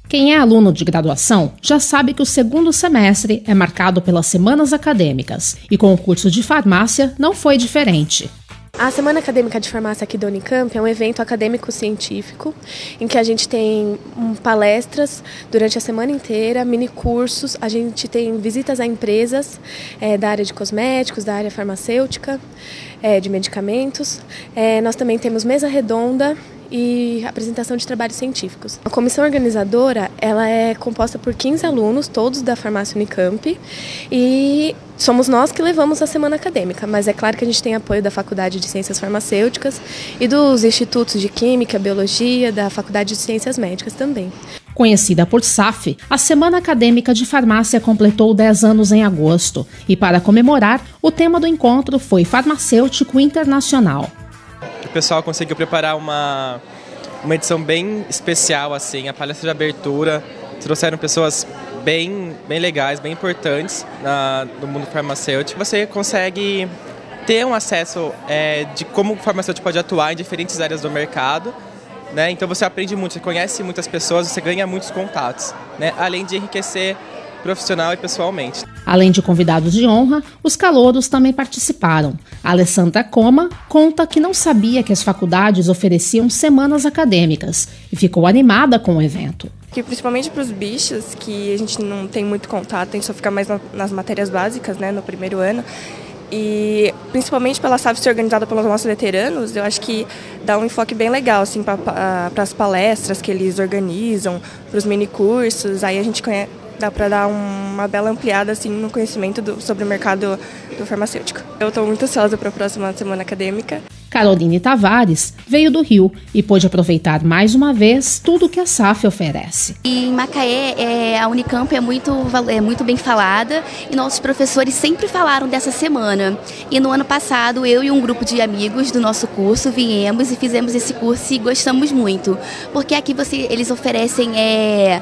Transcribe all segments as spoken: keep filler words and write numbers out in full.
Quem é aluno de graduação já sabe que o segundo semestre é marcado pelas semanas acadêmicas e com o curso de farmácia não foi diferente. A Semana Acadêmica de Farmácia aqui da Unicamp é um evento acadêmico-científico em que a gente tem um, palestras durante a semana inteira, mini-cursos, a gente tem visitas a empresas é, da área de cosméticos, da área farmacêutica, é, de medicamentos. É, nós também temos mesa redonda e apresentação de trabalhos científicos. A comissão organizadora ela é composta por quinze alunos, todos da Farmácia Unicamp, e somos nós que levamos a semana acadêmica, mas é claro que a gente tem apoio da Faculdade de Ciências Farmacêuticas e dos institutos de Química, Biologia, da Faculdade de Ciências Médicas também. Conhecida por S A F, a Semana Acadêmica de Farmácia completou dez anos em agosto e, para comemorar, o tema do encontro foi Farmacêutico Internacional. O pessoal conseguiu preparar uma, uma edição bem especial, assim, a palestra de abertura. Trouxeram pessoas bem, bem legais, bem importantes na, no mundo farmacêutico. Você consegue ter um acesso é, de como o farmacêutico pode atuar em diferentes áreas do mercado, né? Então você aprende muito, você conhece muitas pessoas, você ganha muitos contatos, né? Além de enriquecer profissional e pessoalmente. Além de convidados de honra, os calouros também participaram. A Alessandra Coma conta que não sabia que as faculdades ofereciam semanas acadêmicas e ficou animada com o evento. Que principalmente para os bichos, que a gente não tem muito contato, a gente só fica mais na, nas matérias básicas, né, no primeiro ano. E principalmente pela S A F ser organizada pelos nossos veteranos, eu acho que dá um enfoque bem legal assim, para as palestras que eles organizam, para os minicursos, aí a gente conhece. Dá para dar uma bela ampliada assim, no conhecimento do, sobre o mercado do farmacêutico. Eu estou muito ansiosa para a próxima semana acadêmica. Caroline Tavares veio do Rio e pôde aproveitar mais uma vez tudo que a S A F oferece. E em Macaé, é, a Unicamp é muito, é muito bem falada e nossos professores sempre falaram dessa semana. E no ano passado, eu e um grupo de amigos do nosso curso viemos e fizemos esse curso e gostamos muito. Porque aqui você, eles oferecem... É,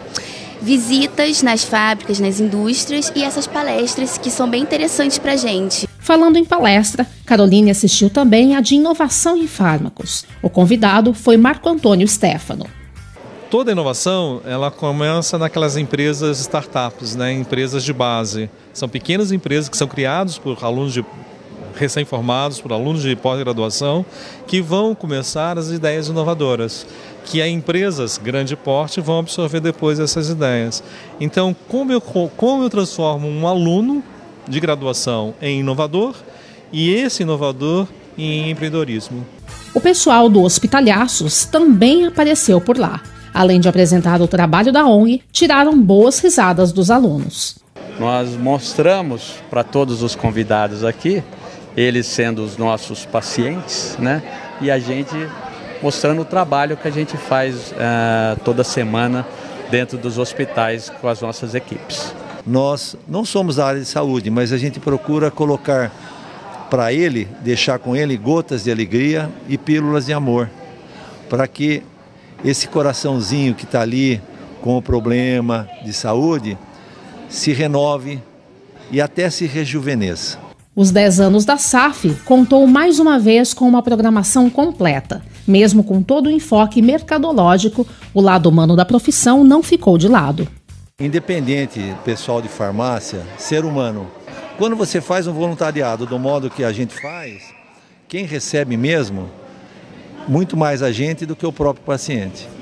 visitas nas fábricas, nas indústrias e essas palestras que são bem interessantes para a gente. Falando em palestra, Caroline assistiu também a de inovação em fármacos. O convidado foi Marco Antônio Stefano. Toda inovação ela começa naquelas empresas startups, né? Empresas de base. São pequenas empresas que são criadas por alunos de recém-formados, por alunos de pós-graduação, que vão começar as ideias inovadoras, que as empresas grande porte vão absorver depois essas ideias. Então, como eu, como eu transformo um aluno de graduação em inovador e esse inovador em empreendedorismo? O pessoal do Hospitalhaços também apareceu por lá. Além de apresentar o trabalho da O N G, tiraram boas risadas dos alunos. Nós mostramos para todos os convidados aqui, eles sendo os nossos pacientes, né? E a gente mostrando o trabalho que a gente faz uh, toda semana dentro dos hospitais com as nossas equipes. Nós não somos da área de saúde, mas a gente procura colocar para ele, deixar com ele gotas de alegria e pílulas de amor, para que esse coraçãozinho que está ali com o problema de saúde se renove e até se rejuvenesça. Os dez anos da S A F contou mais uma vez com uma programação completa. Mesmo com todo o enfoque mercadológico, o lado humano da profissão não ficou de lado. Independente, pessoal de farmácia, ser humano, quando você faz um voluntariado do modo que a gente faz, quem recebe mesmo, muito mais a gente do que o próprio paciente.